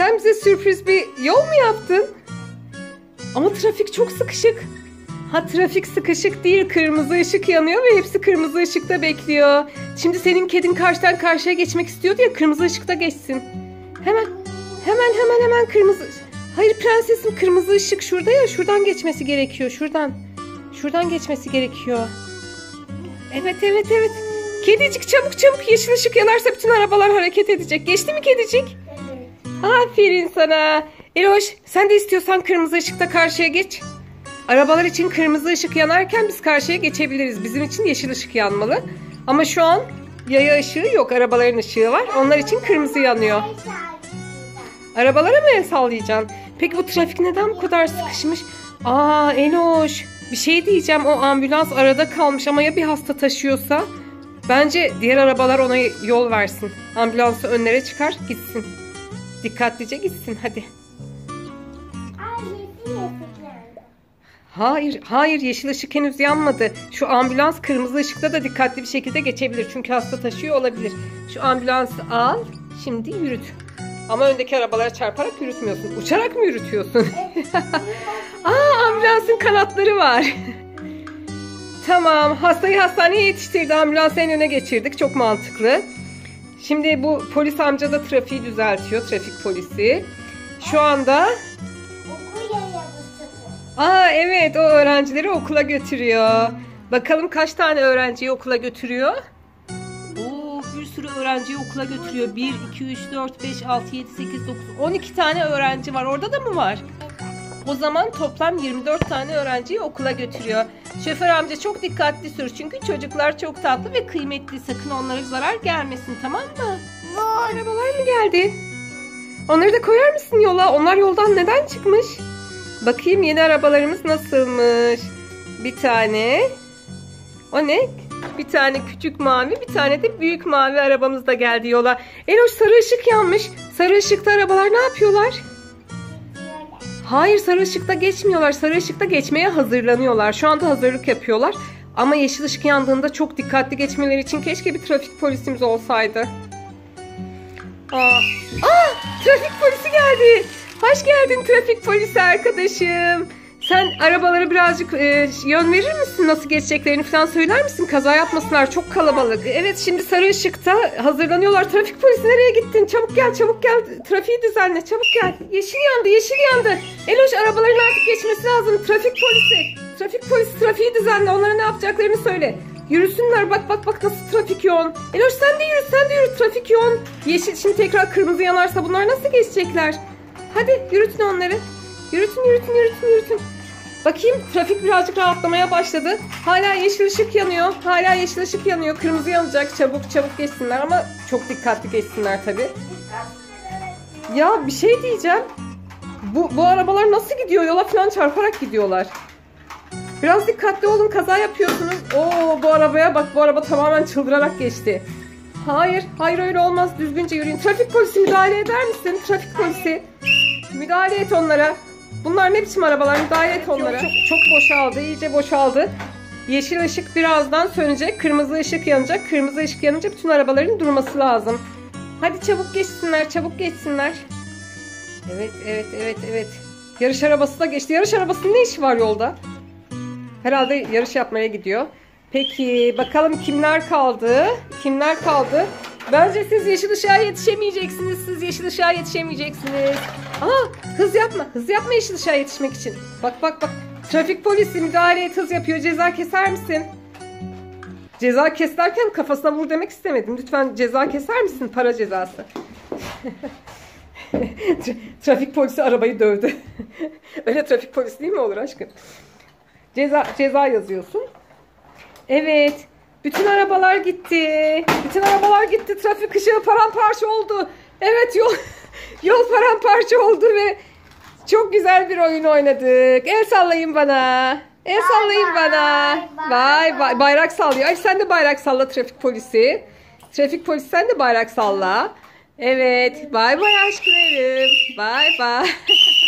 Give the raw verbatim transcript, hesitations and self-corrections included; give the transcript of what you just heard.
Sen bize sürpriz bir yol mu yaptın? Ama trafik çok sıkışık. Ha, trafik sıkışık değil, kırmızı ışık yanıyor ve hepsi kırmızı ışıkta bekliyor. Şimdi senin kedin karşıdan karşıya geçmek istiyordu ya, kırmızı ışıkta geçsin. Hemen hemen hemen hemen kırmızı. Hayır prensesim, kırmızı ışık şurada ya, şuradan geçmesi gerekiyor, şuradan. Şuradan geçmesi gerekiyor. Evet evet evet. Kedicik çabuk çabuk, yeşil ışık yanarsa bütün arabalar hareket edecek. Geçti mi kedicik? Aferin sana. Eloş, sen de istiyorsan kırmızı ışıkta karşıya geç. Arabalar için kırmızı ışık yanarken biz karşıya geçebiliriz. Bizim için yeşil ışık yanmalı. Ama şu an yaya ışığı yok. Arabaların ışığı var. Onlar için kırmızı yanıyor. Arabalara mı el sallayacaksın? Peki bu trafik neden bu kadar sıkışmış? Aa Eloş, bir şey diyeceğim. O ambulans arada kalmış ama ya bir hasta taşıyorsa? Bence diğer arabalar ona yol versin. Ambulansı önlere çıkar gitsin. Dikkatlice gitsin hadi. Hayır, hayır yeşil ışık henüz yanmadı. Şu ambulans kırmızı ışıkta da dikkatli bir şekilde geçebilir. Çünkü hasta taşıyor olabilir. Şu ambulansı al, şimdi yürüt. Ama öndeki arabalara çarparak yürütmüyorsun. Uçarak mı yürütüyorsun? Aa, ambulansın kanatları var. Tamam, hastayı hastaneye yetiştirdi. Ambulansı en öne geçirdik. Çok mantıklı. Şimdi bu polis amca da trafiği düzeltiyor. Trafik polisi. Şu anda... Aa evet, o öğrencileri okula götürüyor. Bakalım kaç tane öğrenciyi okula götürüyor? Oo, bir sürü öğrenciyi okula götürüyor. bir, iki, üç, dört, beş, altı, yedi, sekiz, dokuz, on iki tane öğrenci var. Orada da mı var? O zaman toplam yirmi dört tane öğrenciyi okula götürüyor. Şoför amca çok dikkatli sür çünkü çocuklar çok tatlı ve kıymetli. Sakın onlara zarar gelmesin, tamam mı? Aa, arabalar mı geldi? Onları da koyar mısın yola? Onlar yoldan neden çıkmış? Bakayım yeni arabalarımız nasılmış? Bir tane. O ne? Bir tane küçük mavi, bir tane de büyük mavi arabamız da geldi yola. Eloş, sarı ışık yanmış. Sarı ışıkta arabalar ne yapıyorlar? Hayır, sarı ışıkta geçmiyorlar. Sarı ışıkta geçmeye hazırlanıyorlar. Şu anda hazırlık yapıyorlar. Ama yeşil ışık yandığında çok dikkatli geçmeleri için keşke bir trafik polisimiz olsaydı. Aa, Aa trafik polisi geldi. Hoş geldin trafik polisi arkadaşım. Sen arabalara birazcık e, yön verir misin? Nasıl geçeceklerini falan söyler misin? Kaza yapmasınlar, çok kalabalık. Evet, şimdi sarı ışıkta hazırlanıyorlar. Trafik polisi nereye gittin? Çabuk gel, çabuk gel. Trafiği düzenle, çabuk gel. Yeşil yandı, yeşil yandı. Eloş, arabaların artık geçmesi lazım. Trafik polisi. Trafik polisi trafiği düzenle. Onlara ne yapacaklarını söyle. Yürüsünler, bak bak bak nasıl trafik yoğun. Eloş sen de yürü, sen de yürü, trafik yoğun. Yeşil, şimdi tekrar kırmızı yanarsa bunlar nasıl geçecekler? Hadi yürütün onları. Yürütün, yürütün, yürütün, yürütün. Bakayım, trafik birazcık rahatlamaya başladı. Hala yeşil ışık yanıyor. Hala yeşil ışık yanıyor. Kırmızı yanacak. Çabuk çabuk geçsinler ama çok dikkatli geçsinler tabii. Ya bir şey diyeceğim. Bu, bu arabalar nasıl gidiyor? Yola falan çarparak gidiyorlar. Biraz dikkatli olun, kaza yapıyorsunuz. Oo, bu arabaya bak, bu araba tamamen çıldırarak geçti. Hayır, hayır öyle olmaz. Düzgünce yürüyün. Trafik polisi müdahale eder misin? Trafik polisi. Müdahale et onlara. Bunlar ne biçim arabalar? Müdahale et onlara. Çok, çok boşaldı, iyice boşaldı. Yeşil ışık birazdan sönecek. Kırmızı ışık yanacak. Kırmızı ışık yanınca bütün arabaların durması lazım. Hadi çabuk geçsinler, çabuk geçsinler. Evet, evet, evet, evet. Yarış arabası da geçti. Yarış arabasının ne işi var yolda? Herhalde yarış yapmaya gidiyor. Peki bakalım kimler kaldı? Kimler kaldı? Bence siz yeşil ışığa yetişemeyeceksiniz. Siz yeşil ışığa yetişemeyeceksiniz. Aa, hız yapma. Hız yapma yeşil ışığa yetişmek için. Bak bak bak. Trafik polisi müdahale et, hız yapıyor. Ceza keser misin? Ceza kes derken kafasına vur demek istemedim. Lütfen ceza keser misin? Para cezası. Trafik polisi arabayı dövdü. Öyle trafik polisi değil mi olur aşkım? Ceza, ceza yazıyorsun. Evet. Bütün arabalar gitti. Bütün arabalar gitti. Trafik ışığı paramparça oldu. Evet, yol yol paramparça oldu ve çok güzel bir oyun oynadık. El sallayın bana. El bye sallayın bye. Bana. Bye bye. Bayrak sallıyor. Ay sen de bayrak salla trafik polisi. Trafik polisi sen de bayrak salla. Evet. Bye bye aşklarım. Bye bye.